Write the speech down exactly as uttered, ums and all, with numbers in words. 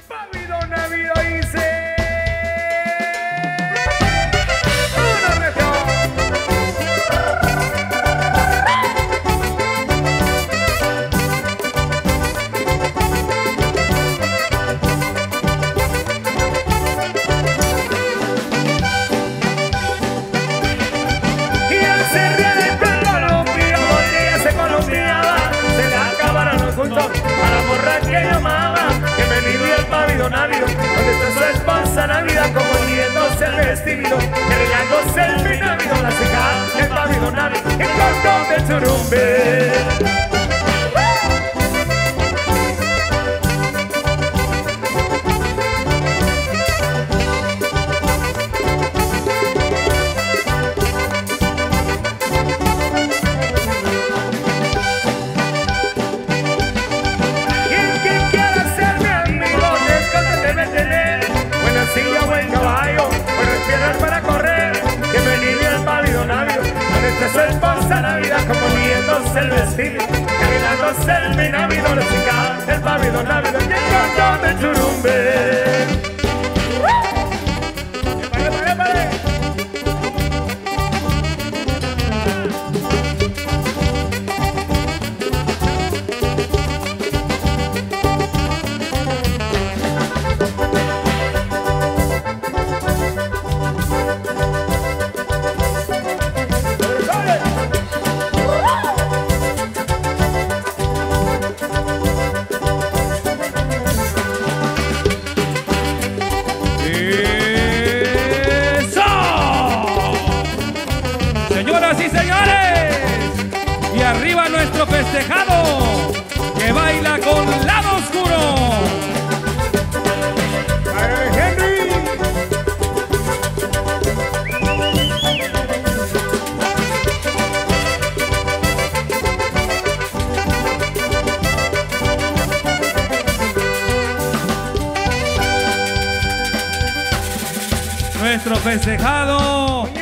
Pavido Navido dice. Una región. Y al cerrar el plan Colombia, botella se colombiaba, se le acabaron los juntos a la morra que llamaba. Que me vivió el Pavido Navido, donde está su esposa Navidad, como riéndose el vestido, que relándose el mi Navido, la ceja, el Pavido Navido, el corto de Churumbe. Para correr, que me limpia el Pavido Navido, donde está su esposa Navidad, como riéndose el vestido, caminándose el mi Navido, la chica, el Pavido Navido y el corto de Churumbe. ¡Pare, pare, pare! Señoras y señores, y arriba nuestro festejado que baila con lado oscuro. Henry. Nuestro festejado